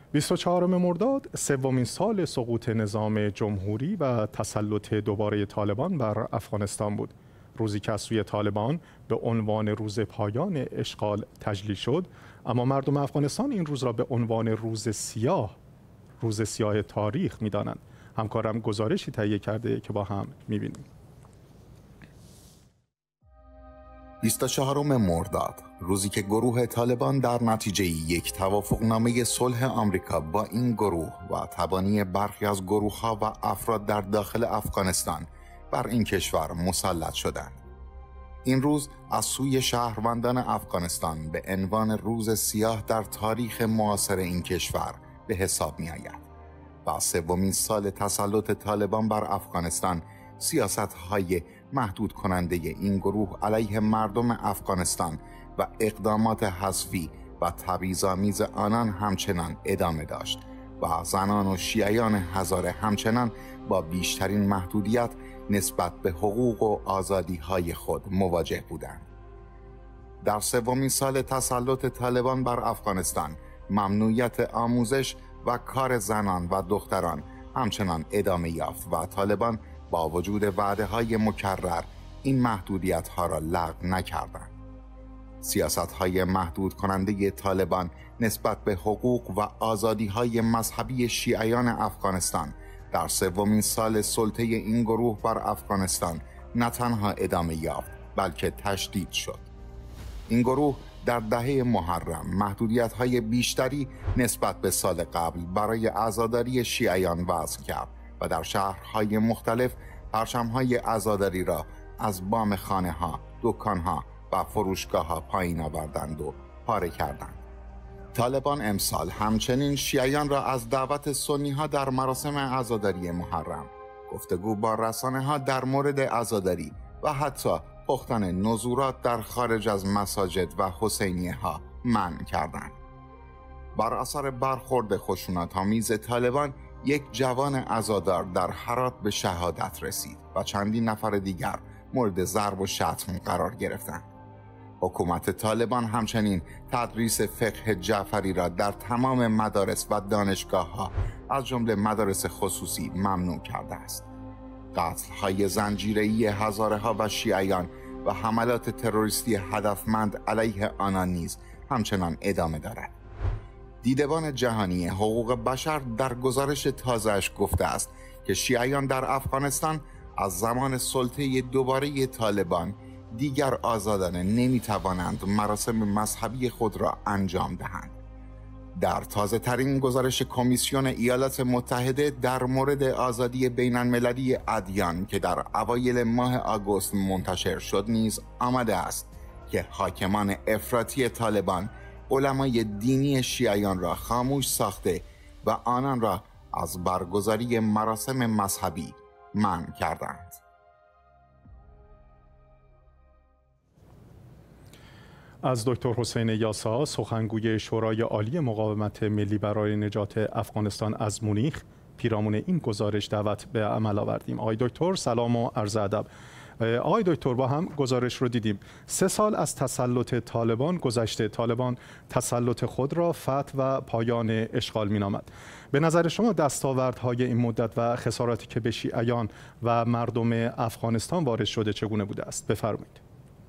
24 مرداد سومین سال سقوط نظام جمهوری و تسلط دوباره طالبان بر افغانستان بود. روزی که از سوی طالبان به عنوان روز پایان اشغال تجلیل شد، اما مردم افغانستان این روز را به عنوان روز سیاه تاریخ می‌دانند. همکارم گزارشی تهیه کرده که با هم می‌بینیم. 24 مرداد، روزی که گروه طالبان در نتیجه یک توافقنامه صلح آمریکا با این گروه و تبانی برخی از گروه‌ها و افراد در داخل افغانستان بر این کشور مسلط شدند. این روز از سوی شهروندان افغانستان به عنوان روز سیاه در تاریخ معاصر این کشور به حساب می آید و سومین سال تسلط طالبان بر افغانستان سیاست‌های محدود کننده این گروه علیه مردم افغانستان و اقدامات حذفی و تبعیض‌آمیز آنان همچنان ادامه داشت و زنان و شیعیان هزاره همچنان با بیشترین محدودیت نسبت به حقوق و آزادی‌های خود مواجه بودند. در سومین سال تسلط طالبان بر افغانستان، ممنوعیت آموزش و کار زنان و دختران همچنان ادامه یافت و طالبان با وجود وعده‌های مکرر این محدودیت‌ها را لغو نکردند. سیاست‌های محدود کننده طالبان نسبت به حقوق و آزادی‌های مذهبی شیعیان افغانستان در سومین سال سلطه این گروه بر افغانستان نه تنها ادامه یافت بلکه تشدید شد. این گروه در دهه محرم محدودیت‌های بیشتری نسبت به سال قبل برای عزاداری شیعیان وضع کرد و در شهرهای مختلف پرچم‌های عزاداری را از بام خانه‌ها، دکان‌ها و فروشگاه‌ها پایین آوردند و پاره کردند. طالبان امسال همچنین شیعیان را از دعوت سنی‌ها در مراسم عزاداری محرم، گفتگو با رسانه‌ها در مورد عزاداری و حتی پختن نذورات در خارج از مساجد و حسینیه‌ها منع کردند. بر اثر برخورد خشونت‌آمیز طالبان، یک جوان عزادار در هرات به شهادت رسید و چندین نفر دیگر مورد ضرب و شتم قرار گرفتند. حکومت طالبان همچنین تدریس فقه جعفری را در تمام مدارس و دانشگاه‌ها از جمله مدارس خصوصی ممنوع کرده است. قتل‌های زنجیره‌ای هزاره‌ها و شیعیان و حملات تروریستی هدفمند علیه آنان نیز همچنان ادامه دارد. دیدبان جهانی حقوق بشر در گزارش تازه‌اش گفته است که شیعیان در افغانستان از زمان سلطه دوباره طالبان دیگر آزادانه نمی‌توانند مراسم مذهبی خود را انجام دهند. در تازه ترین گزارش کمیسیون ایالات متحده در مورد آزادی بین المللی ادیان که در اوایل ماه آگوست منتشر شد نیز آمده است که حاکمان افراطی طالبان علمای دینی شیعیان را خاموش ساخته و آنان را از برگزاری مراسم مذهبی منع کردند. از دکتر حسین یاسا، سخنگوی شورای عالی مقاومت ملی برای نجات افغانستان از مونیخ، پیرامون این گزارش دعوت به عمل آوردیم. آقای دکتر سلام و عرض ادب. آقای دکتر با هم گزارش رو دیدیم. 3 سال از تسلط طالبان گذشته. طالبان تسلط خود را فتح و پایان اشغال مینامد. به نظر شما دستاوردهای این مدت و خساراتی که به شیعیان و مردم افغانستان وارد شده چگونه بوده است؟ بفرمایید.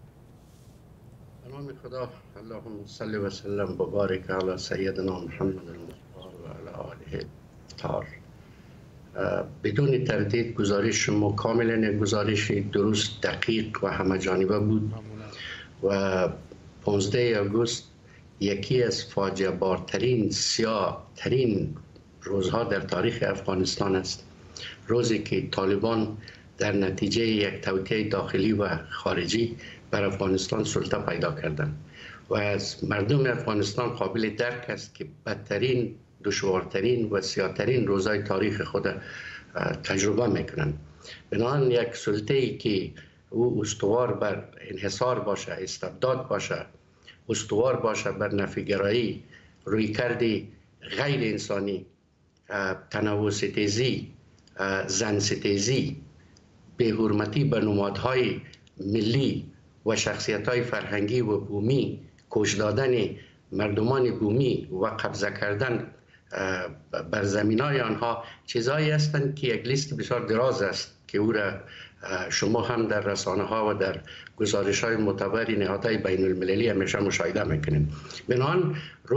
نام خدا، اللهم صل و سلم و بارک علی سیدنا محمد المختار و علی آله الطاهر. بدون تردید گزارش شما کاملا گزارش درست، دقیق و همه جانبه بود و 15 آگوست یکی از فاجعه بارترین، سیاه ترین روزها در تاریخ افغانستان است. روزی که طالبان در نتیجه یک توطئه داخلی و خارجی بر افغانستان سلطه پیدا کردند و از مردم افغانستان قابل درک است که بدترین، دشوارترین و سیاه‌ترین روزهای تاریخ خود تجربه میکنند. بنابراین یک سلطه‌ای که او استوار بر انحصار باشه، استبداد باشه، استوار باشه بر نفیگرایی، رویکرد غیر انسانی، تنوع ستیزی، زن ستیزی، بی‌حرمتی به نمادهای ملی و شخصیت‌های فرهنگی و بومی، کش دادن مردمان بومی و قبضه کردن بر زمینای آنها چیزایی هستند که یک لیست بسیار دراز است که او را شما هم در رسانه ها و در گزارش های معتبر نهادهای بین المللی همیشه مشاهده میکنیم. بنابراین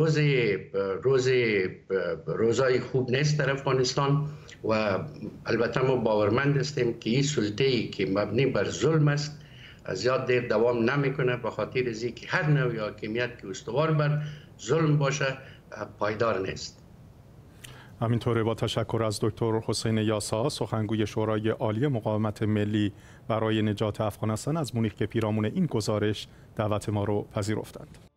روزای خوب نیست در افغانستان و البته ما باورمند هستیم که این سلطه‌ای که مبنی بر ظلم است زیاد دیر دوام نمیکنه، به خاطر از اینکه هر نوع حاکمیت که استوار بر ظلم باشه پایدار نیست. همینطوره. با تشکر از دکتر حسین یاسا، سخنگوی شورای عالی مقاومت ملی برای نجات افغانستان از مونیخ که پیرامون این گزارش دعوت ما رو پذیرفتند.